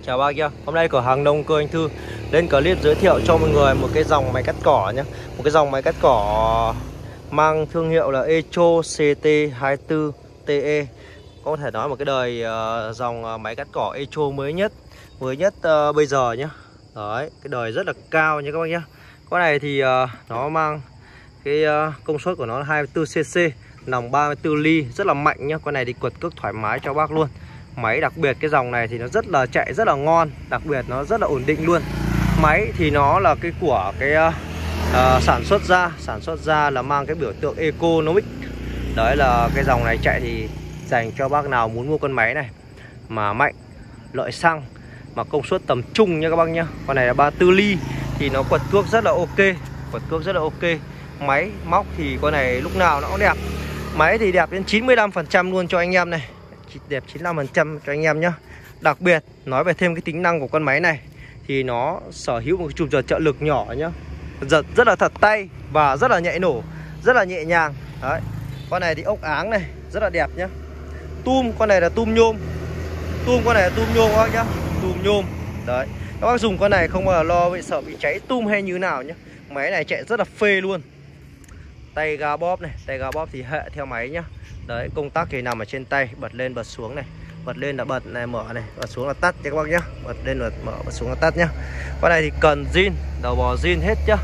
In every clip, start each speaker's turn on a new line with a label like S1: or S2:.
S1: Chào bác nhá. Hôm nay cửa hàng nông cơ anh Thư lên clip giới thiệu cho mọi người một cái dòng máy cắt cỏ nhé. Một cái dòng máy cắt cỏ mang thương hiệu là Echo CT24TE. Có thể nói một cái đời dòng máy cắt cỏ Echo mới nhất bây giờ nhé. Đấy, cái đời rất là cao nha các bác nhé. Con này thì nó mang cái công suất của nó là 24cc, nòng 34 ly, rất là mạnh nhá. Con này thì quật cước thoải mái cho bác luôn. Máy đặc biệt cái dòng này thì nó rất là chạy rất là ngon, đặc biệt nó rất là ổn định luôn. Máy thì nó là cái của cái sản xuất ra là mang cái biểu tượng Economic. Đấy là cái dòng này chạy thì dành cho bác nào muốn mua con máy này mà mạnh, lợi xăng, mà công suất tầm trung nha các bác nhá. Con này là 34 ly thì nó quật cước rất là ok, máy móc thì con này lúc nào nó cũng đẹp. Máy thì đẹp đến 95% luôn cho anh em này, đẹp 95% cho anh em nhá. Đặc biệt nói về thêm cái tính năng của con máy này thì nó sở hữu một cái chùm giật trợ lực nhỏ nhá, giật rất là thật tay và rất là nhạy nổ, rất là nhẹ nhàng. Đấy, con này thì ốc áng này rất là đẹp nhá. Con này là tum nhôm, con này là tum nhôm các bác nhá, tum nhôm. Đấy, các bác dùng con này không bao giờ lo bị sợ bị cháy tum hay như nào nhá. Máy này chạy rất là phê luôn. Tay ga bóp này, tay ga bóp thì hệ theo máy nhá. Đấy, công tắc thì nằm ở trên tay, bật lên bật xuống này, bật lên là bật này, mở này, bật xuống là tắt nha các bác nhá. Bật lên là mở, bật xuống là tắt nhá. Con này thì cần zin, đầu bò zin hết nhá.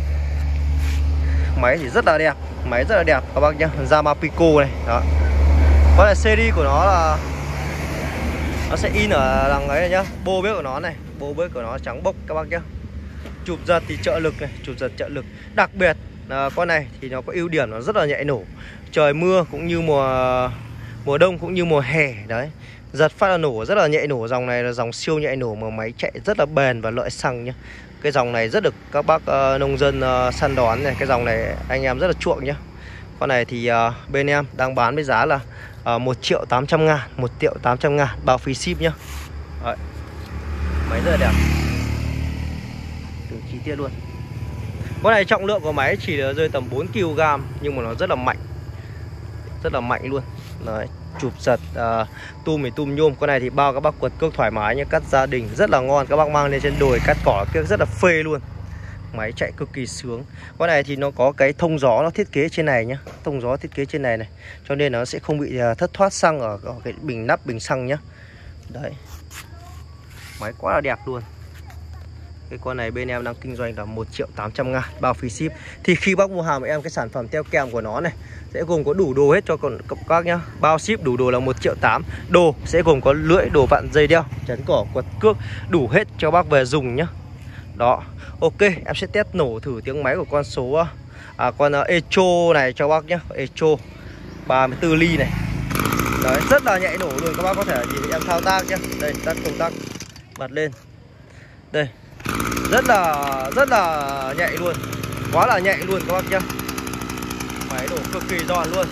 S1: Máy thì rất là đẹp, máy rất là đẹp các bác nhá. Yamapico này, đó. Con này series của nó là nó sẽ in ở đằng ấy này nhá. Bô bếp của nó này, bô bếp của nó trắng bốc các bác nhá. Chụp giật thì trợ lực này, chụp giật trợ lực. Đặc biệt con này thì nó có ưu điểm nó rất là nhạy nổ. Trời mưa cũng như mùa đông cũng như mùa hè đấy, giật phát là nổ rất là nhạy nổ. Dòng này là dòng siêu nhạy nổ mà máy chạy rất là bền và lợi xăng nhá. Cái dòng này rất được các bác nông dân săn đón này, cái dòng này anh em rất là chuộng nhá. Con này thì bên em đang bán với giá là 1.800.000, 1.800.000 bao phí ship nhá. Đấy, máy rất là đẹp, từng chi tiết luôn. Con này trọng lượng của máy chỉ là rơi tầm 4 kg nhưng mà nó rất là mạnh luôn. Đấy, chụp giật tum thì tum nhôm. Con này thì bao các bác quật cước thoải mái nhé, cắt gia đình rất là ngon. Các bác mang lên trên đồi cắt cỏ kia rất là phê luôn. Máy chạy cực kỳ sướng. Con này thì nó có cái thông gió nó thiết kế trên này nhá, thông gió thiết kế trên này này, cho nên nó sẽ không bị thất thoát xăng ở cái bình nắp bình xăng nhá. Đấy, máy quá là đẹp luôn. Cái con này bên em đang kinh doanh là 1.800.000 bao phí ship. Thì khi bác mua hàng của em, cái sản phẩm theo kèm của nó này sẽ gồm có đủ đồ hết cho các nhá. Bao ship đủ đồ là 1.800.000. Đồ sẽ gồm có lưỡi, đồ vặn, dây đeo, chắn cỏ, quật cước, đủ hết cho bác về dùng nhá. Đó, ok, em sẽ test nổ thử tiếng máy của con Echo này cho bác nhá. Echo 34 ly này. Đấy, rất là nhạy nổ luôn. Các bác có thể nhìn em thao tác nhá. Đây, tắt công tắc, bật lên. Đây, rất là nhạy luôn, quá là nhạy luôn các bác nhá. Máy nổ cực kỳ giòn luôn.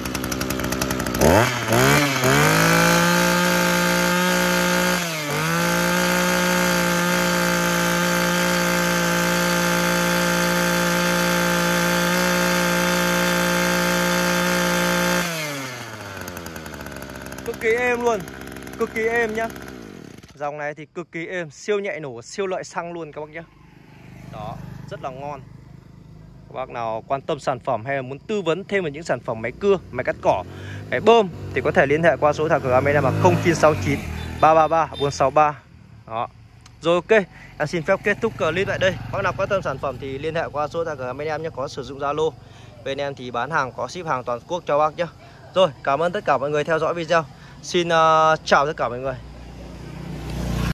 S1: Cực kỳ êm luôn, cực kỳ êm nhá. Dòng này thì cực kỳ êm, siêu nhạy nổ, siêu lợi xăng luôn các bác nhé. Đó, rất là ngon. Các bác nào quan tâm sản phẩm hay là muốn tư vấn thêm về những sản phẩm máy cưa, máy cắt cỏ, máy bơm thì có thể liên hệ qua số thằng cửa hàng bên em là 0969 333 463. Đó. Rồi ok, em xin phép kết thúc clip tại đây. Bác nào quan tâm sản phẩm thì liên hệ qua số thằng cửa hàng bên em nhé, có sử dụng Zalo. Bên em thì bán hàng có ship hàng toàn quốc cho bác nhé. Rồi, cảm ơn tất cả mọi người theo dõi video. Xin chào tất cả mọi người.